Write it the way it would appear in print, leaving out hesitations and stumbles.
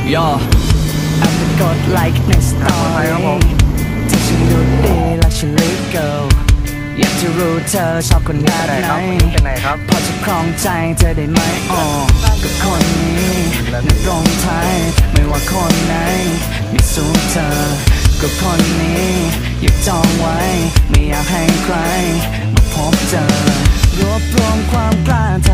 ย่อแอบไปกดไลค์ในสตอรี่ที่ฉันดูดีและฉันลิกเกิลอยากจะรู้เธอชอบคนแบบไหนพอจะครองใจเธอได้ไหมกับคนนี้นักตรงไทยไม่ว่าคนไหนไม่สู้เธอกับคนนี้อยากจองไว้ไม่อยากให้ใครมาพบเจอรวบรวมความกล้าท